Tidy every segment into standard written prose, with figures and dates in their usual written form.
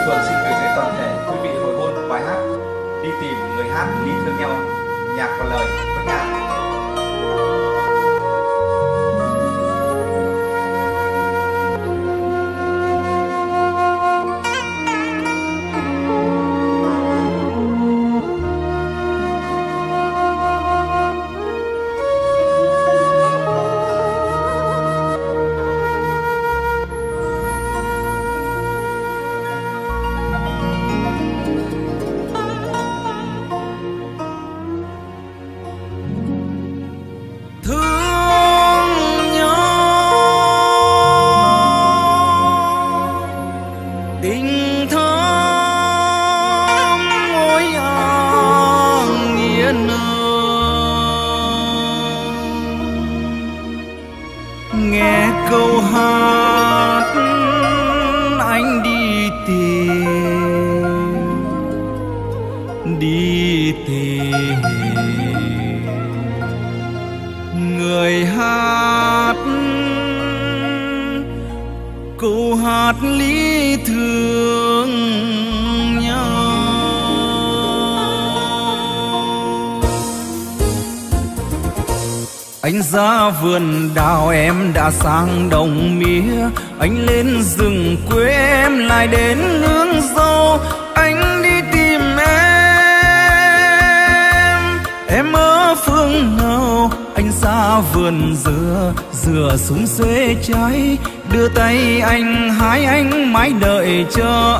Phường xin gửi tới toàn thể quý vị hồi hôn bài hát Đi tìm người hát lý thương nhau, nhạc và lời với nhạc. Nghe câu hát anh đi tìm người hát, câu hát lý thương nhau. Anh ra vườn đào em đã sang đồng mía, anh lên rừng quê em lại đến nương dâu. Anh đi tìm em ở phương nào? Anh ra vườn dừa súng xuê trái, đưa tay anh hái anh mãi đợi chờ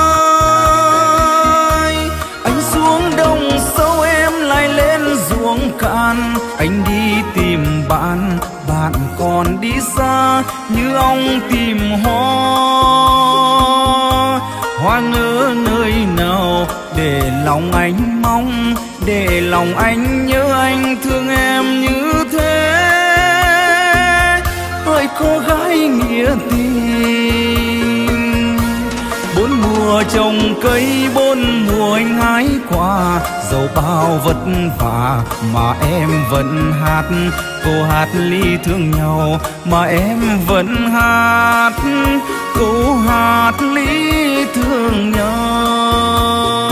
ai. Anh xuống đồng sâu em lại lên ruộng cạn, anh đi tìm bạn, bạn còn đi xa như ong tìm hoa nở nơi nào. Để lòng anh mong, để lòng anh nhớ anh thương em như thế. Hỡi cô gái nghĩa tình, bốn mùa trồng cây, bốn mùa anh hái quả, dẫu bao vất vả mà em vẫn hát câu hát ly thương nhau, mà em vẫn hát câu hát ly thương nhau.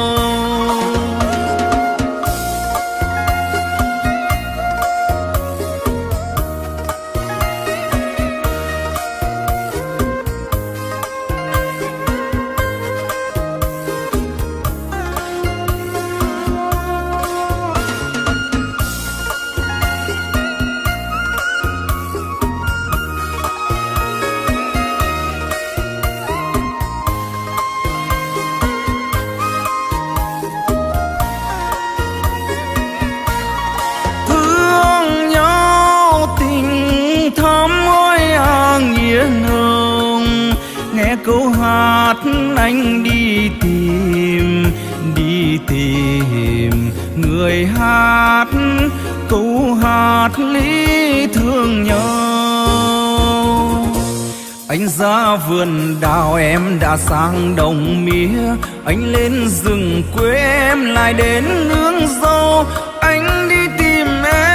Nghe câu hát anh đi tìm người hát câu hát lý thương nhau. Anh ra vườn đào em đã sang đồng mía, anh lên rừng quê em lại đến nương dâu. Anh đi tìm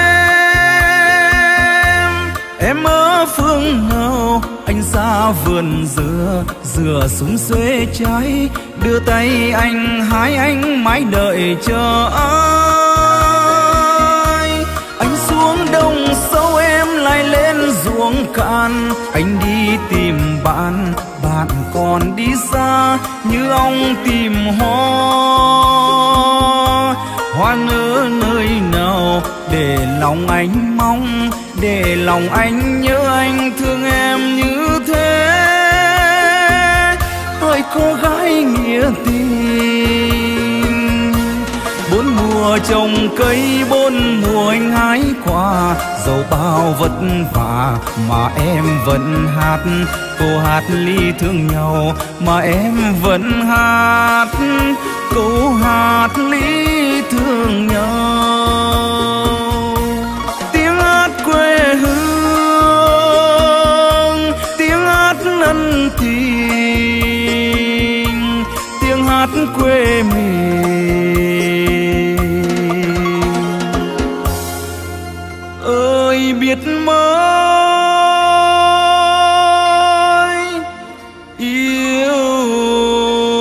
em ở phương nào? Anh ra vườn dừa súng xuê trái, đưa tay anh hái anh mãi đợi chờ ai. Anh xuống đồng sâu em lại lên ruộng cạn, anh đi tìm bạn, bạn còn đi xa như ong tìm hoa nở nơi nào. Để lòng anh mong, để lòng anh nhớ anh thương em như thế. Hỡi cô gái nghĩa tình, bốn mùa trồng cây, bốn mùa anh hái quả, dẫu bao vất vả mà em vẫn hát câu hát ly thương nhau, mà em vẫn hát câu hát ly thương nhau. Tiếng hát quê hương, tiếng hát ân tình, tiếng hát quê mình ơi biết mới yêu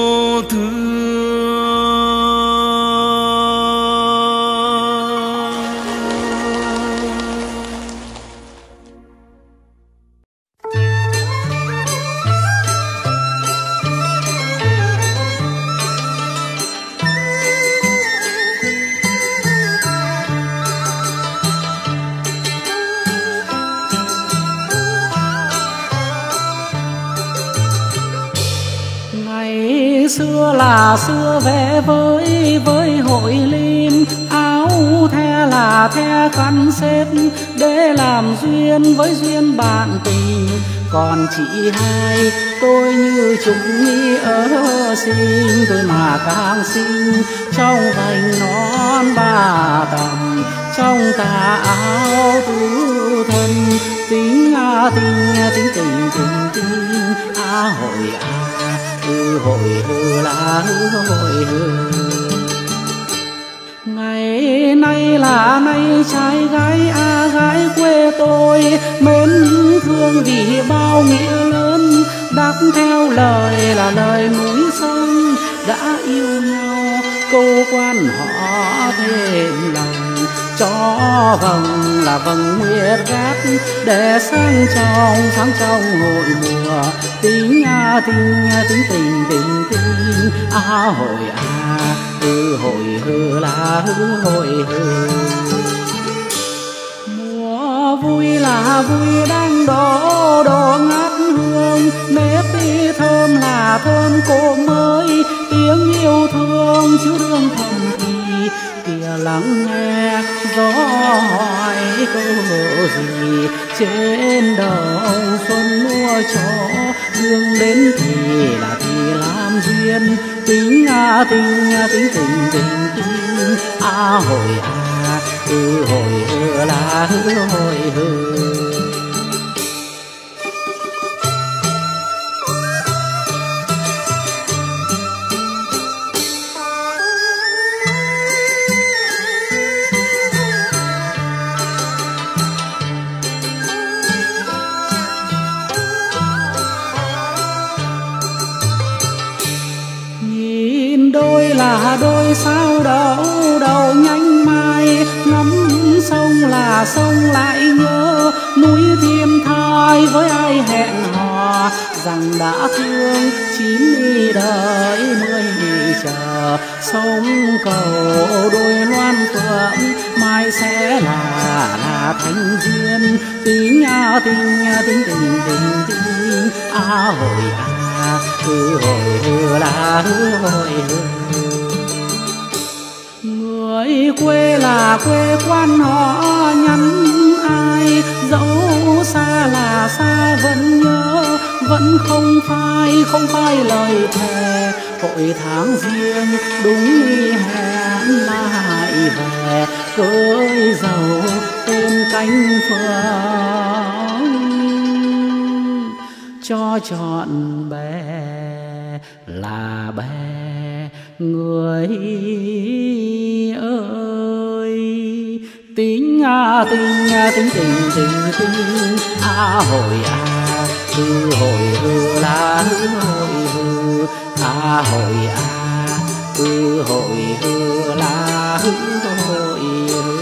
xưa là xưa vẽ với hội lim, áo the là the khăn xếp để làm duyên với duyên bạn tình. Còn chị hai tôi như chúng nghi ở sinh, tôi mà càng xinh trong vành nón ba tầm, trong tà áo tứ thân. Tính tình tình tình tình hội hội hư là hội hư. Ngày nay là nay trai gái gái quê tôi mến thương vì bao nghĩa lớn, đáp theo lời là lời núi sông đã yêu nhau, câu quan họ thêm lòng cho vầng là vầng nguyệt gác để sáng trong hội mùa. Tình tình tình tình tình hội hội hư là hội hư. Mùa vui là vui đang đỏ ngát hương, nếp đi thơm là thơm cô mới, tiếng yêu thương chứ thương thầm thì kìa lắng nghe gió hỏi câu gì. Trên đầu xuân lúa cho hương đến thì làm duyên. Tính tình hội hội là hội hư. Là đôi sao đầu nhanh mai, ngắm sông là sông lại nhớ núi thiên thai với ai hẹn hò rằng đã thương 9 đời 10 chờ. Sông cầu đôi loan phượng mai sẽ là thành duyên. Tình tình hội hội là hội. Người quê là quê quan họ nhắn ai, dẫu xa là xa vẫn nhớ, vẫn không phai lời thề. Hội tháng riêng đúng hẹn lại về, cưới dầu tên cánh phượng cho trọn bè là bè người ơi. Tính hội hội hư là hội hư hội hội hư là hội hư.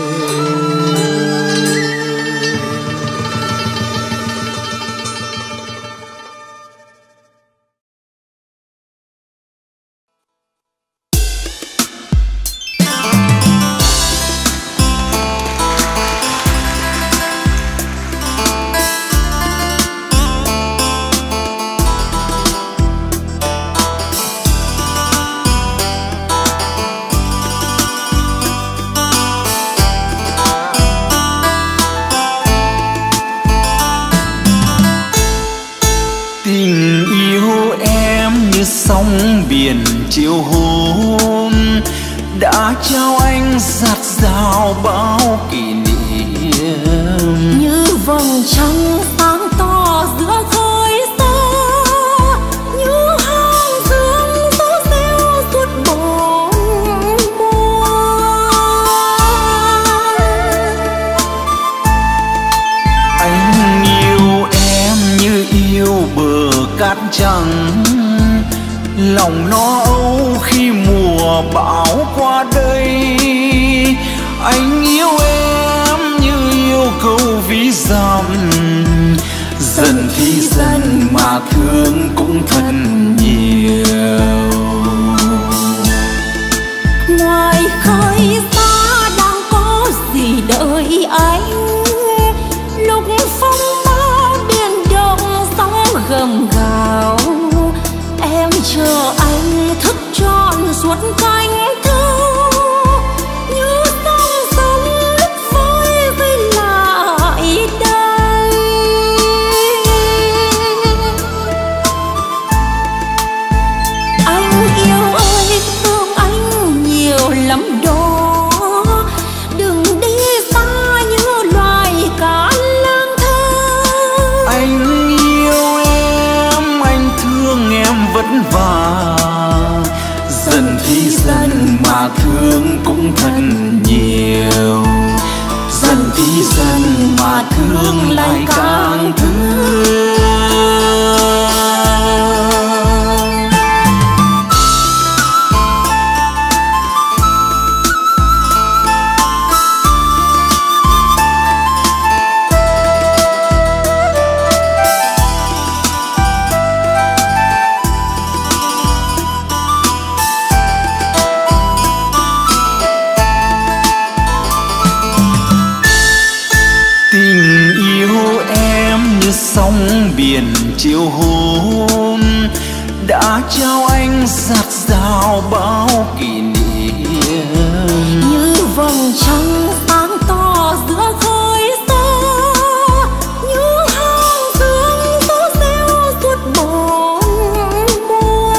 Sóng biển chiều hôm đã trao anh dạt dào bao kỷ niệm, như vầng trăng sáng to giữa khói xa, như hang dương gió reo suốt bốn mùa. Anh yêu em như yêu bờ cát trắng, lòng nó âu khi mùa bão qua đây. Anh yêu em như yêu câu ví dặm, dần thì dần mà thương cũng thật nhiều. Ngoài khơi xa đang có gì đợi anh, lúc phong ba biển động sóng gầm gào. Em chờ anh thức mà thương cũng thật nhiều. Dần thì dần mà thương lại càng thương. Sóng biển chiều hôm đã trao anh dạt dào bao kỷ niệm, như vầng trăng sáng to giữa khói xa, như hang sương tố reo suốt bốn mùa.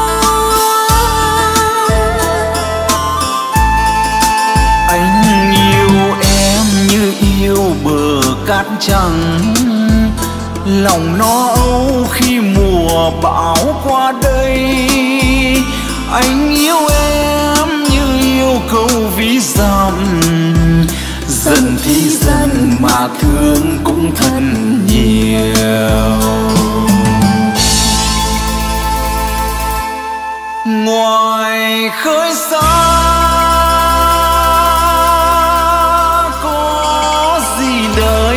Anh yêu em như yêu bờ cát trắng, lòng nó âu khi mùa bão qua đây. Anh yêu em như yêu câu ví dặm, dần thì dần mà thương cũng thật nhiều. Ngoài khơi xa có gì đời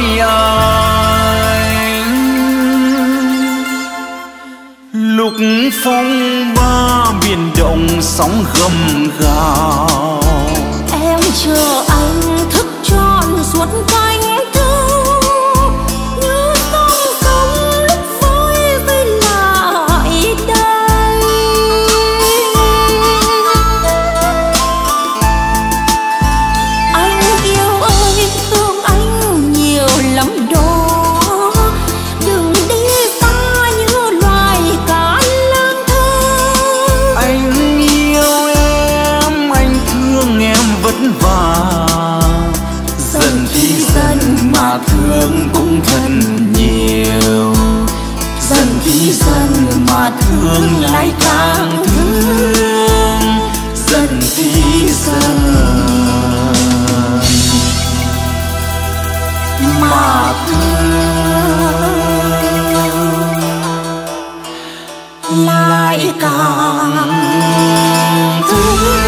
lúc phong ba biển động sóng gầm gào. Em chờ anh thức trọn suốt canh thâu, như sóng sông lúc vơi rơi lại đây. Anh yêu ơi, thương anh nhiều lắm đó. Dần thì dần mà thương cũng thật nhiều. Dần thì dần mà thương lại càng thương. Dần thì dần mà thương lại càng thương.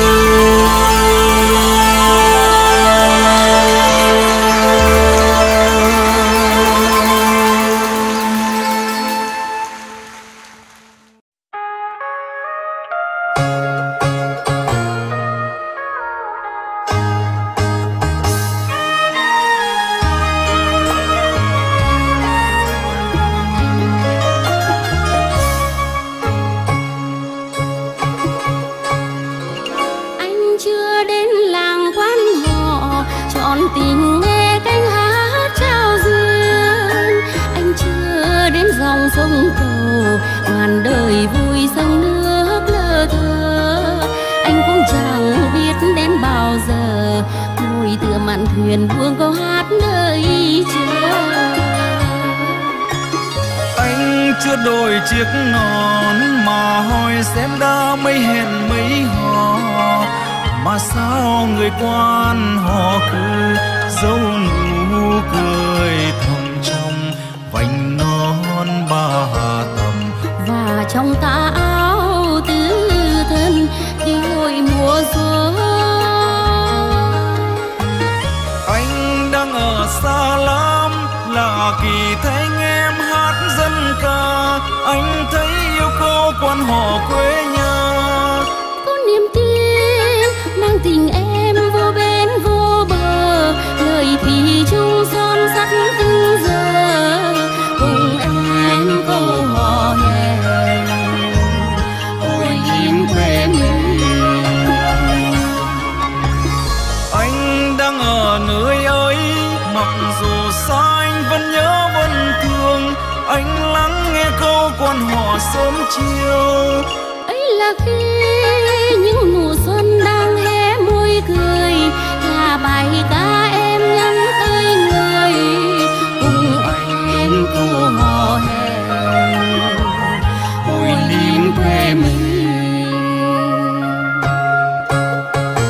Sông cầu ngàn đời vui sông nước lơ thơ, anh cũng chẳng biết đến bao giờ ngồi tựa mạn thuyền buông câu hát nơi chờ. Anh chưa đổi chiếc nón mà hỏi xem đã mấy hẹn mấy hò, mà sao người quan họ cứ giấu nụ cười thầm trong vành non ba tầm. Và trong tà áo tứ thân đi hồi mùa xuân. Anh đang ở xa lắm lạ kỳ thấy em hát dân ca. Anh thấy yêu câu quan họ quê nhà. Có niềm tin mang tình em vô bên vô bờ, lời thủy chung son sắt từng giờ. Cùng em câu hò hẹn ôi im quê mình. Anh đang ở nơi ấy mặc dù xa anh vẫn nhớ vẫn thương. Anh lắng nghe câu quan họ sớm chiều. Ấy là khi những mùa xuân đang hé môi cười, là bài ca em nhắn tới người. Cùng anh câu hò hẹn ôi niềm quê mình.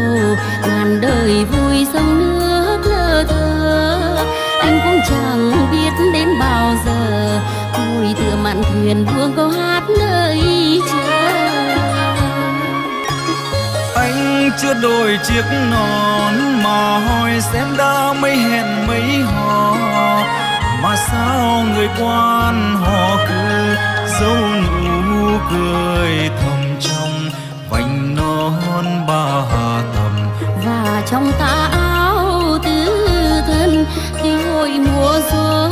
cầu ngàn đời vui sông nước lơ thơ. Anh cũng chẳng biết đến bao giờ ngồi tựa mạn thuyền buông câu hát nơi chờ. Anh chưa đổi chiếc nón mà hỏi xem đã mấy hẹn mấy hò, mà sao người quan họ cứ dấu nụ cười thầm trong vành nón ba tầm. Và trong tà áo tứ thân khi hội mùa xuân,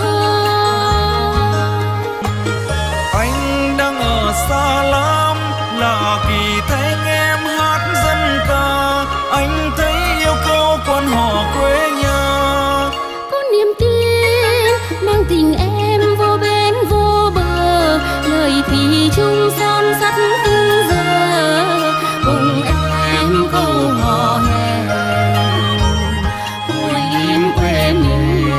anh đang ở xa lắm lạ kỳ thấy em hát dân ca. Anh thấy yêu câu quan họ quê nhà, có niềm tin mang tình em vô bên vô bờ, lời thủy chung son sắt từng giờ cùng em câu hò hè hồi im quê mình.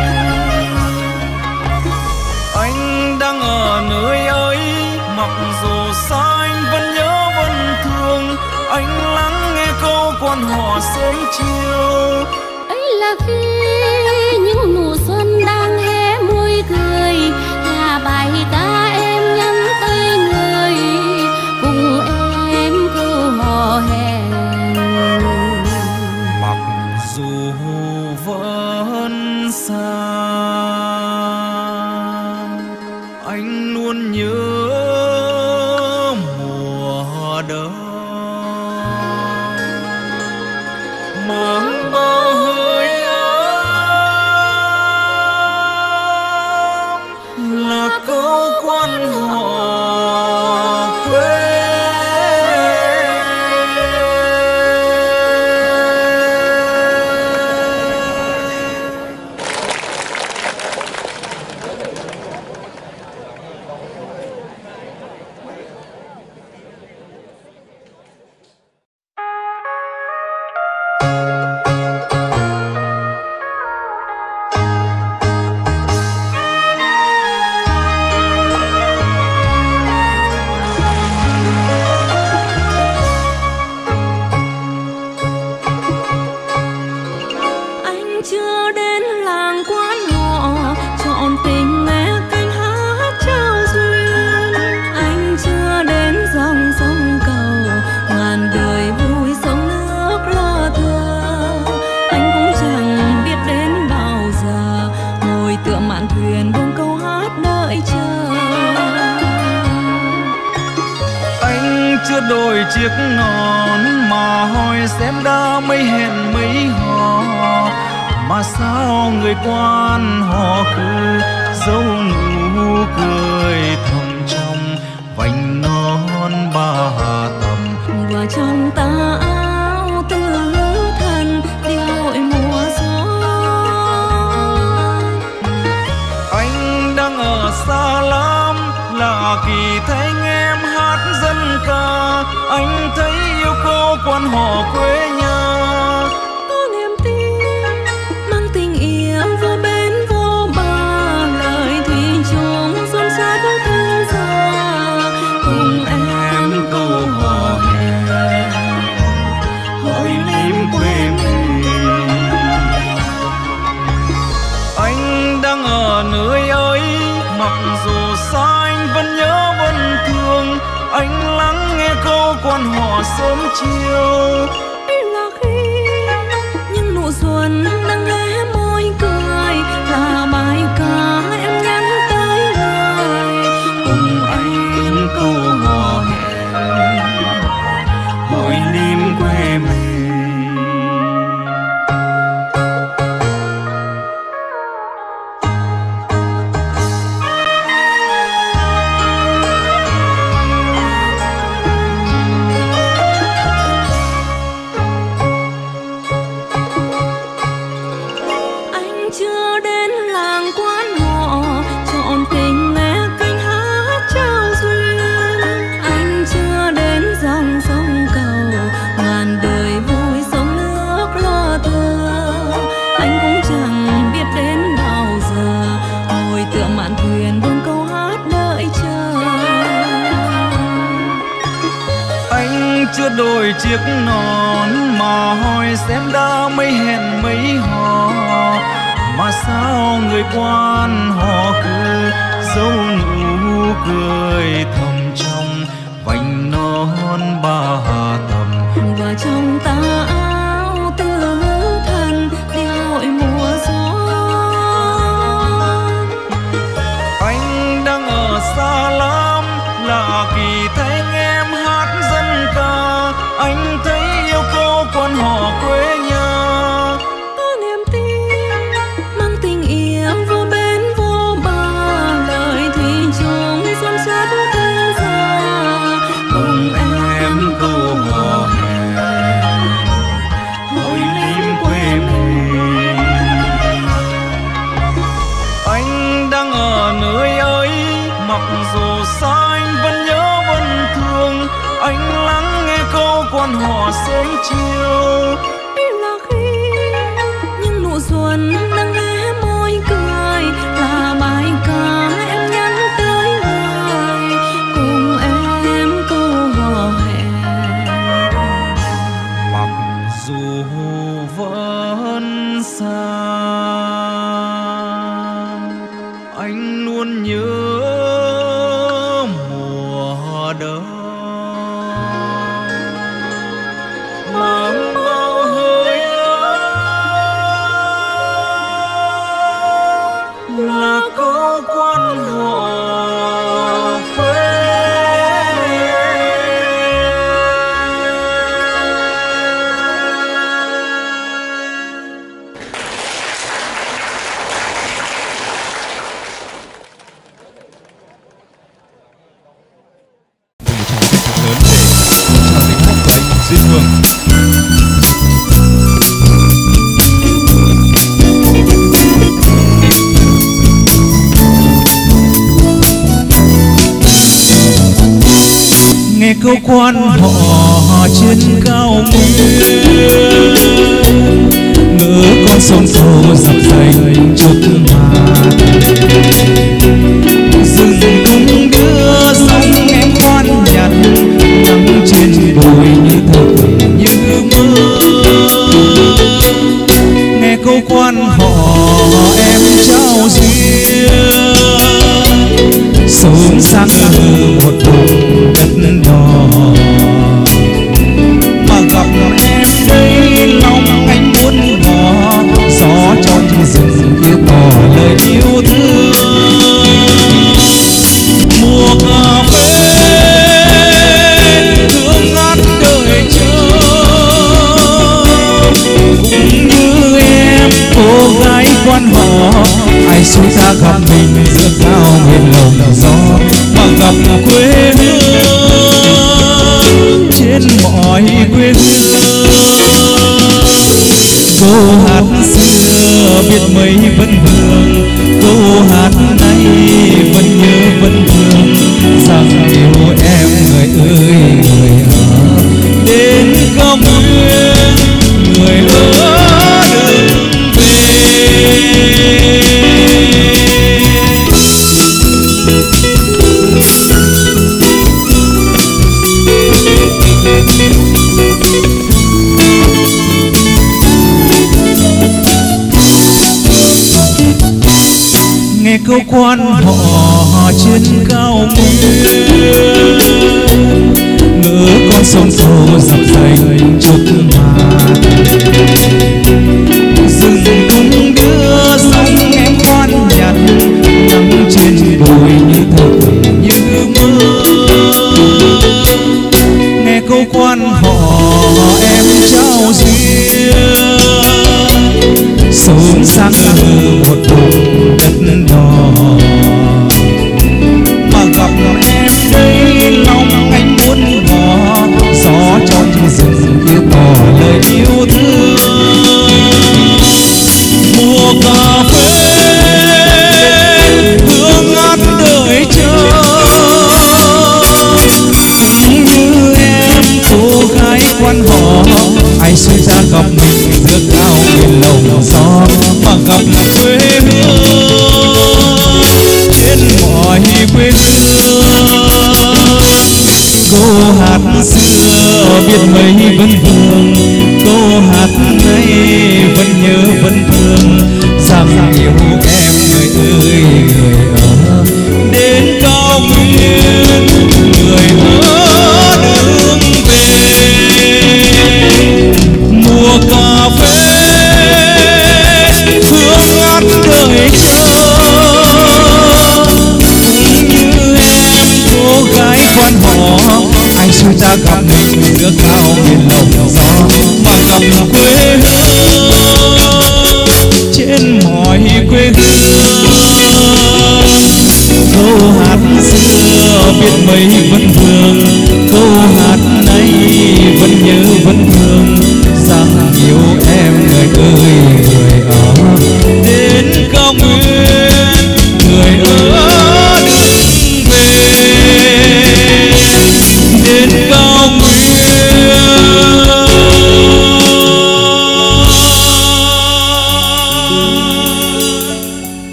anh đang ở nơi ấy mặc dù xa anh vẫn nhớ vẫn thương. Anh lắng nghe câu quan họ sớm chiều, Ấy là khi những mùa xuân đang hé môi cười, là bài ca em nhắn tới người cùng em câu hò hẹn. mặc dù vẫn xa anh luôn nhớ mùa đông mang bao hơi ấm là câu quan họ quê. Anh chưa đến làng quan họ chọn tình nghe cánh hát trao duyên. Anh chưa đến dòng sông cầu ngàn đời vui sông nước lơ thơ. Anh cũng chẳng biết đến bao giờ ngồi tựa mạn thuyền buông câu hát đợi chờ. Anh chưa đổi chiếc nón mà hỏi xem đã mấy hẹn mấy hò, mà sao người quan họ cứ dấu nụ cười thầm trong vành nón ba tầm. Và trong tà áo tứ thân đi hội mùa xuân, Anh đang ở xa lắm lạ kỳ thấy em hát dân ca. Anh thấy yêu câu quan họ quê nhà, có niềm tin mang tình yêu vô bên vô bờ, lời thủy chung xuân sát từng giờ cùng em câu hò hè hội lim quê mình. Anh đang ở nơi ấy mặc dù xa anh vẫn nhớ vẫn thương. Anh lắng nghe câu quan họ sớm chiều, Ấy là khi những nụ xuân đang hé môi cười, là bài ca em nhắn tới người cùng anh câu hò hè hội lim quê mình. Anh chưa đến làng quan họ chọn tình nghe cánh hát trao duyên. Anh chưa đến dòng sông cầu ngàn đời vui sông nước lơ thơ. Anh cũng chẳng biết đến bao giờ ngồi tựa mạn thuyền buông câu hát đợi chờ. Anh chưa đổi chiếc nón mà xem đã mấy hẹn mấy hò, mà sao người quan họ cứ giấu nụ cười thầm trong vành non ba tầm. Và trong tà áo tứ thân đi hội mùa gió. Anh đang ở xa lắm, lạ kỳ thấy em hát dân ca. Anh thấy yêu câu quan họ quê nhà. Có niềm tin mang tình yêu vô bên vô bờ, lời thủy chung xuân sát tình xa. Cùng em câu hò hè Hội lim quê mình. Anh đang ở nơi ấy, mặc dù xa anh vẫn nhớ vẫn thương. Anh lắng nghe câu quan họ sớm chiều. biết là khi những nụ xuân đang hé môi cười, là bài ca em nhắn tới người. Cùng em câu hò hè. Mặc dù vẫn xa, anh luôn nhớ mùa đông. Mang bao hơi ấm là câu quan họ quê. Lớn để chào tiếng hát của anh Duy Phương. Nghe câu quan họ trên cao nguyên, ngỡ con sông sâu dập dềnh chút mà. Rừng cũng đưa sóng em khoan nhặt, nắng trên đồi như thật như mơ. Nghe câu quan họ em trao duyên, sống sang một vùng đất đỏ. Mà gặp em đây lòng anh muốn bỏ, gió trong rừng kia tỏ lời yêu thương. Mùa cà phê hương ngát đời chờ, cũng như em cô gái quan họ. Ai xui ta gặp mình giữa cao nguyên lồng gió, mà gặp quê hương trên mọi quê hương. Câu hát xưa biết mấy vẫn hương, câu hát nay vẫn nhớ vẫn thương. Rằng yêu em người ơi người ở đến cao nguyên, người ở đừng về. Nghe câu quan họ trên cao nguyên, ngỡ con sông sâu dập dềnh chút mà. Rừng cũng đưa sóng em khoan nhặt, nắng trên đồi như thật như mơ. Nghe câu quan họ em trao duyên, sống sang một vùng đất đỏ. Mà gặp em đây lòng anh muốn bỏ, gió trong rừng kia tỏ lời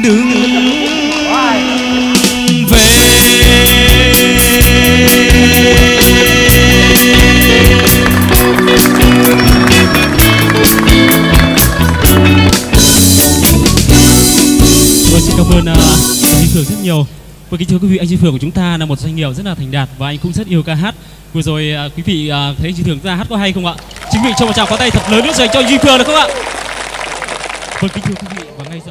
đừng về. Xin cảm ơn anh Duy Phượng rất nhiều. Và kính thưa quý vị, anh Duy Phượng của chúng ta là một doanh nghiệp rất là thành đạt và anh cũng rất yêu ca hát. Vừa rồi quý vị thấy Duy Phượng ta hát có hay không ạ? Chính vị cho một tràng pháo tay thật lớn nữa dành cho Duy Phượng được không ạ? Vâng, kính thưa quý vị, và ngay giờ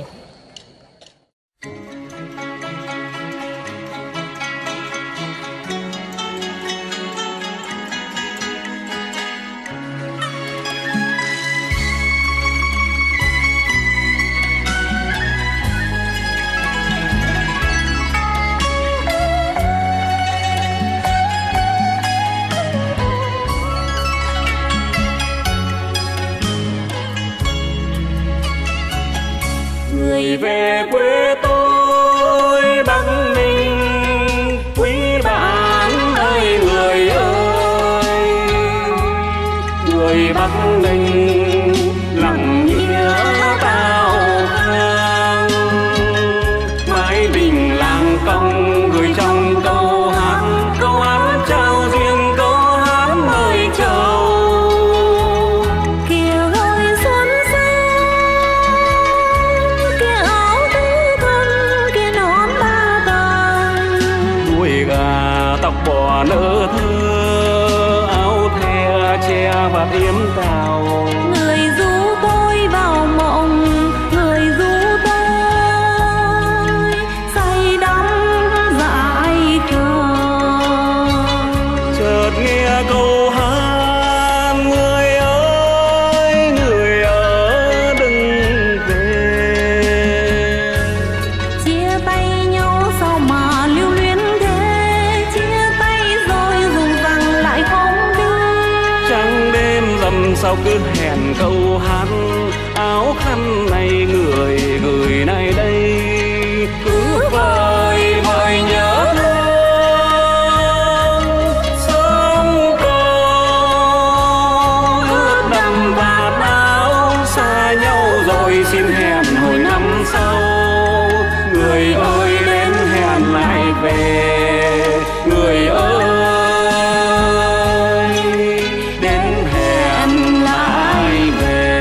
người về quê tôi Bắc Ninh, quý bạn ơi người ơi, người Bắc Ninh lòng nghĩa bao khang, mái đình làng công gửi trong câu hát trao duyên, câu hát mời chầu. Kìa rồi xuân tóc bò nỡ thơ, áo the che và yếm tàu. người ru tôi vào mộng, người ru tôi say đắm dại khờ. Chợt nghe câu hát người ơi đừng về. Chia tay nhau sao mà lưu luyến thế, chia tay rồi dùng rằng lại không đưa. Trăng đêm dầm sao cứ hẹn câu hát, áo khăn này người gửi này đây, cứ vơi vơi nhớ thương. Sớm câu ướt đầm vạt áo, xa nhau rồi xin hẹn hồi năm sau. Người ơi đến hẹn lại về, người ơi đến hẹn lại về.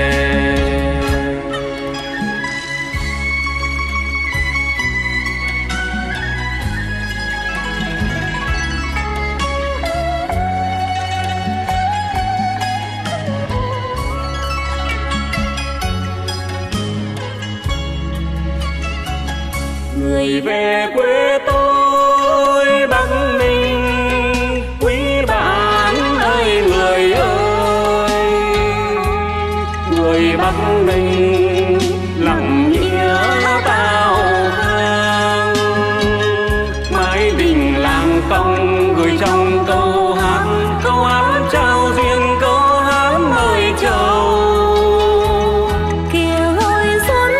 Người về quê tôi Bắc Ninh, quý bạn ơi người ơi, người Bắc Ninh lòng nghĩa bao khang, mái đình làng công gửi trong câu hát trao duyên, câu hát mời chầu. Kìa rồi xuân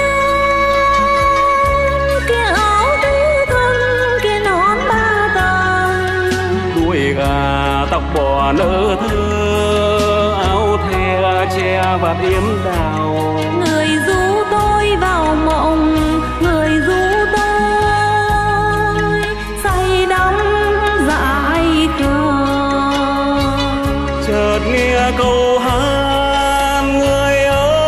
kia áo tứ thân, kia nón ba tầng. Đuôi gà tóc bò nỡ thơ, áo the che và yếm đào. Người ru tôi vào mộng, người ru tôi say đắm dại khờ. Chợt nghe câu hát người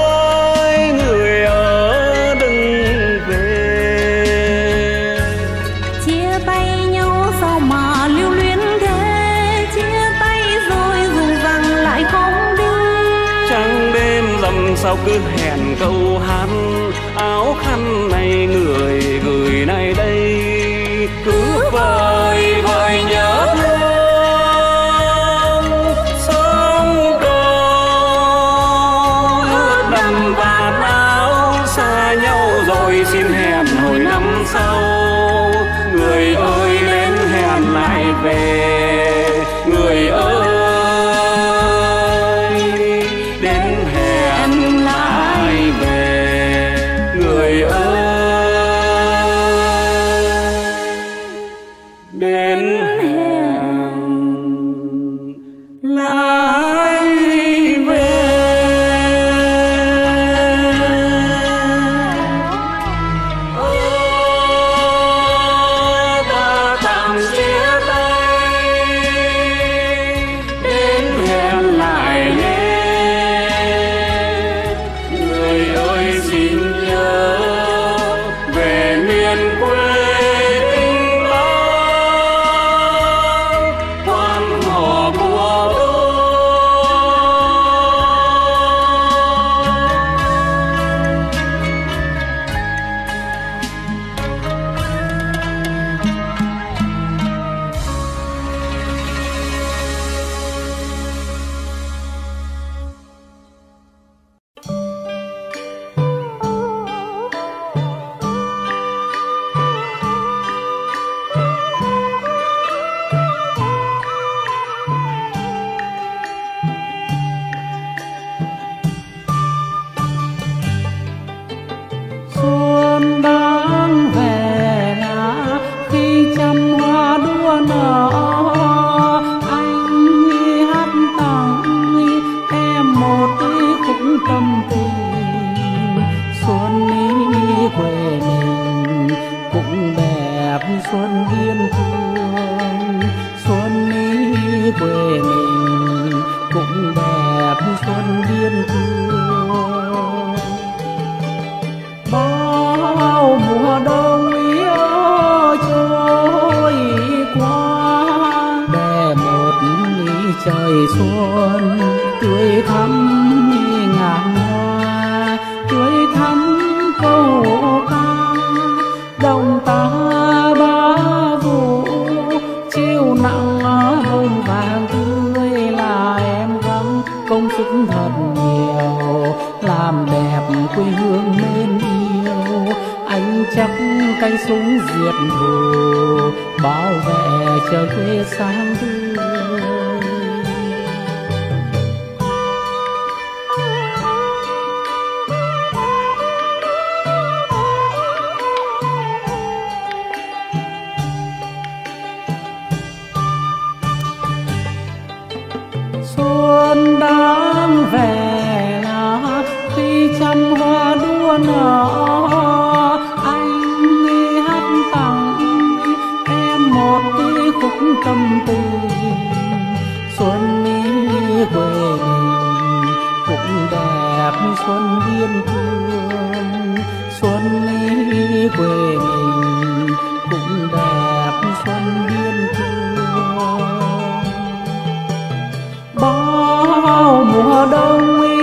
ơi đừng về. Chia tay nhau sao mà lưu luyến thế, chia tay rồi dùng rằng lại không đưa. Trăng đêm dầm sao cứ hẹn câu hát, áo khăn này người gửi này đây, cứ vơi vơi nhớ thương. Sớm câu ướt đầm vạt áo, xa nhau rồi xin hẹn hồi năm sau. Người ơi đến hẹn lại về, người ơi đến hẹn lại về, người ơi đến hẹn lại về. xuân ý quê mình cũng đẹp xuân biên cương. Xuân ý quê mình cũng đẹp xuân biên cương. Bao mùa đông ý trôi qua, để một ý trời xuân tươi thắm ngàn hoa, tươi thắm câu ca. Đồng ta ba vụ chiều nặng bông vàng tươi, là em gắng công sức thật nhiều làm đẹp quê hương mến yêu. Anh chắc cánh súng diệt thù bảo vệ trời quê sáng tươi. Xuân đang về là khi trăm hoa đua nở, anh hát tặng em một cái khúc tâm tư. Xuân ý quê mình cũng đẹp xuân biên cương. Xuân ý quê mình cũng đẹp xuân biên cương. Bao mùa đông ý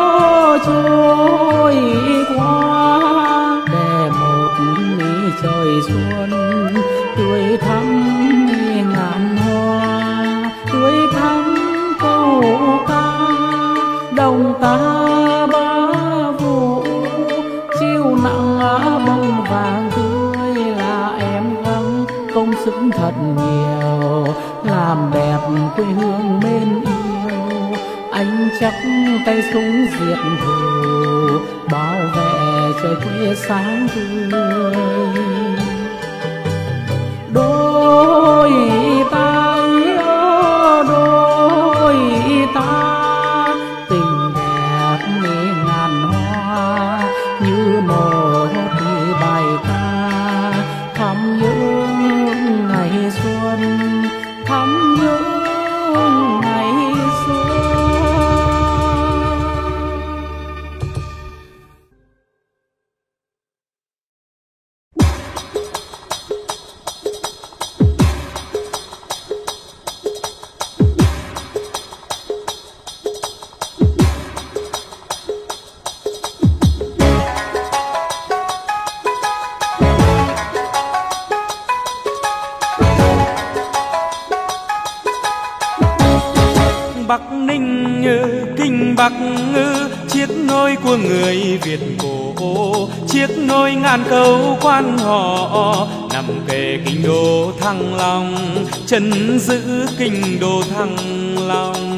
trôi qua, để một ý trời xuân tươi thắm ngàn hoa, tươi thắm câu ca. Đồng ta ba vụ chiều nặng bông vàng tươi, là em gắng công sức thật nhiều làm đẹp quê hương mến yêu. Anh chắc tay súng diệt thù bảo vệ trời quê sáng tươi. Đôi ta đôi ta tình đẹp như ngàn hoa, như một bài ca thắm nhớ ngày xuân, thắm nhớ ngày xuân. Bắc Ninh kinh Bắc chiếc nôi của người Việt cổ, chiếc nôi ngàn câu quan họ nằm kề kinh đô Thăng Long, chân giữ kinh đô Thăng Long.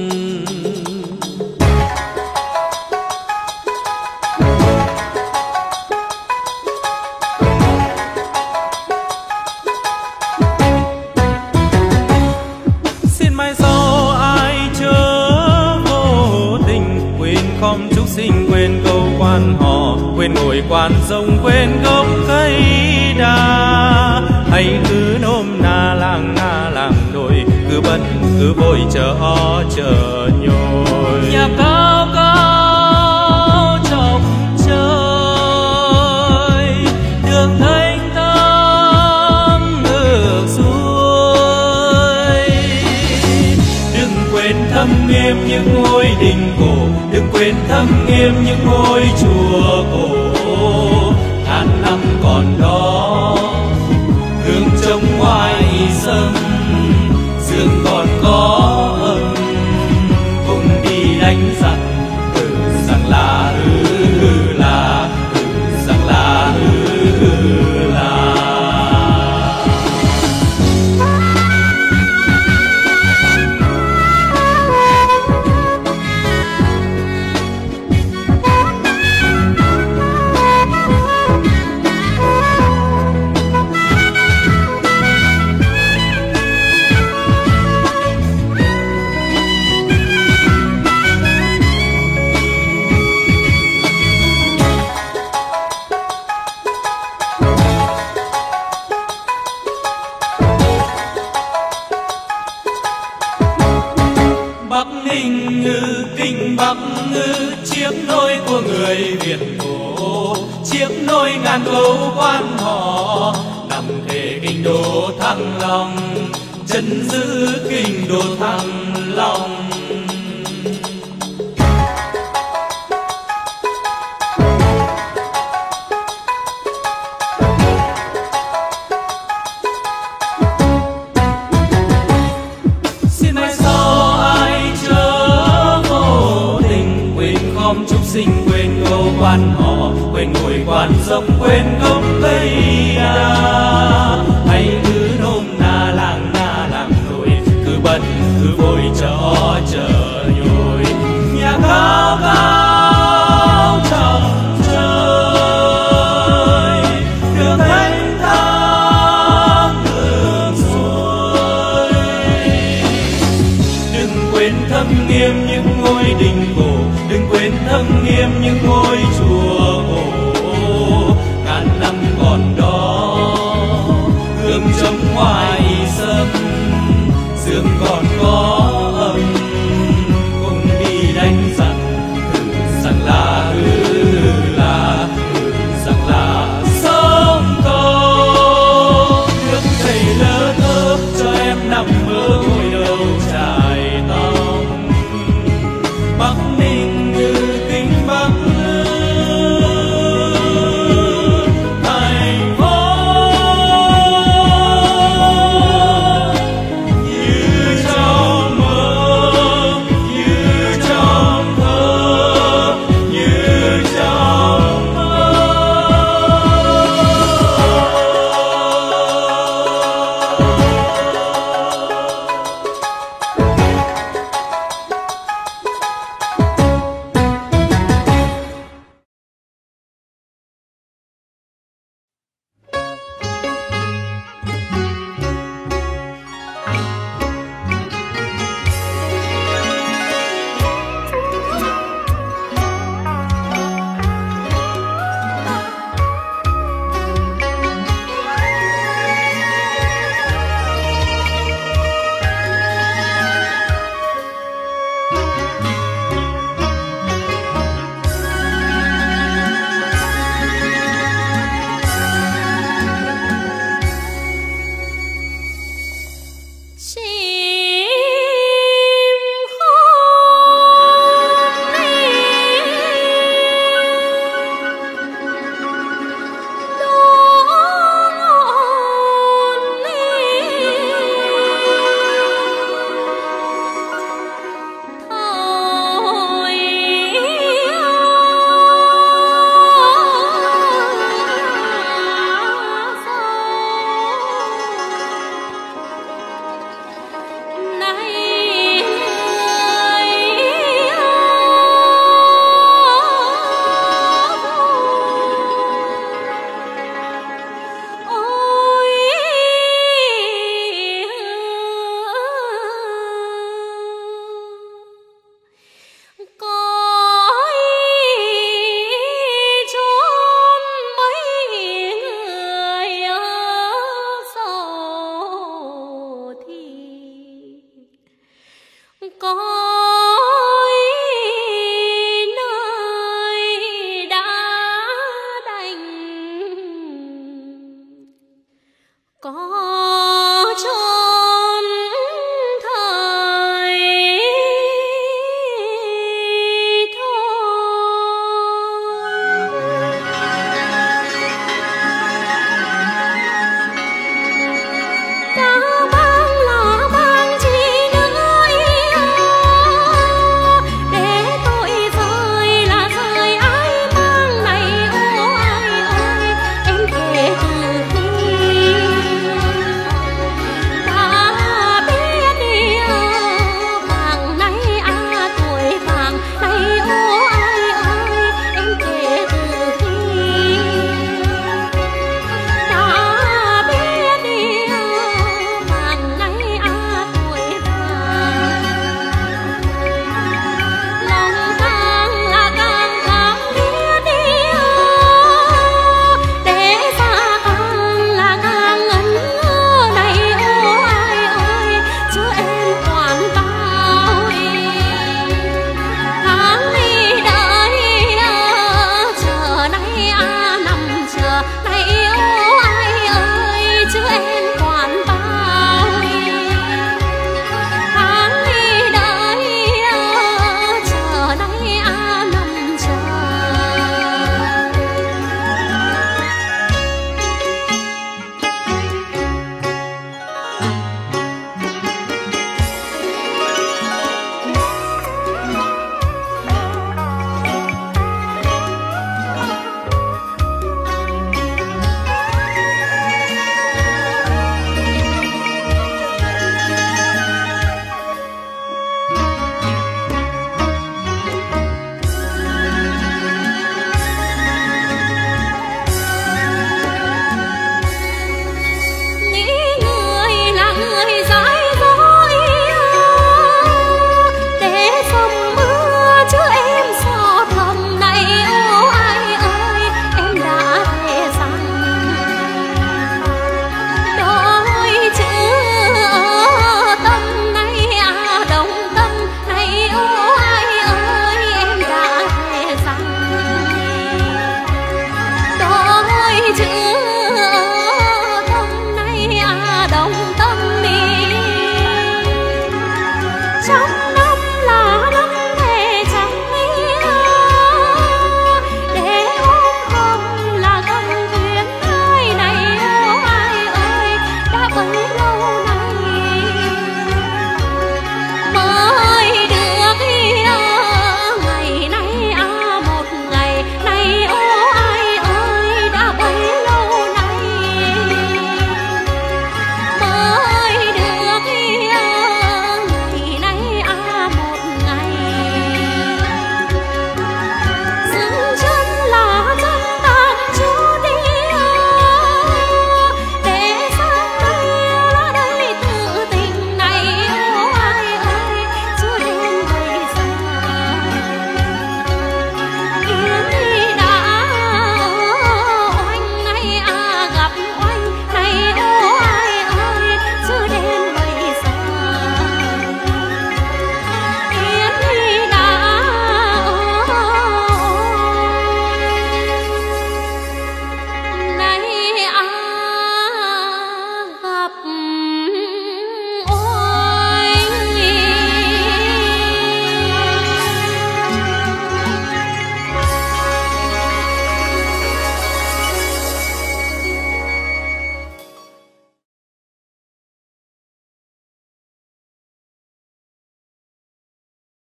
Quên câu quan họ, quên ngồi quan sông, quên gốc cây đa. Hay cứ nôm na làng nga làm đồi, cứ bận cứ vội chờ ó chờ nhồi. Nhà cao cao chọc trời, đường thanh thang ngược xuôi. Đừng quên thâm nghiêm những ngôi đình cổ, đừng quên thâm nghiêm những ngôi chùa cổ. Ngàn năm còn đó hương trông ngoài sông, sương còn có âm cùng đi đánh giặc. Rằng là là rằng là là. biển cổ, chiếc nôi ngàn câu quan họ nằm thề kinh đô Thăng Long, chân giữ kinh đô Thăng Long. Xin mai sau ai chớ vô tình, quên khom chúc sinh, quên câu quan họ, quên ngồi quan dốc, quên gốc cây hay cứ nôm na làng nổi, cứ bận cứ vội cho chờ.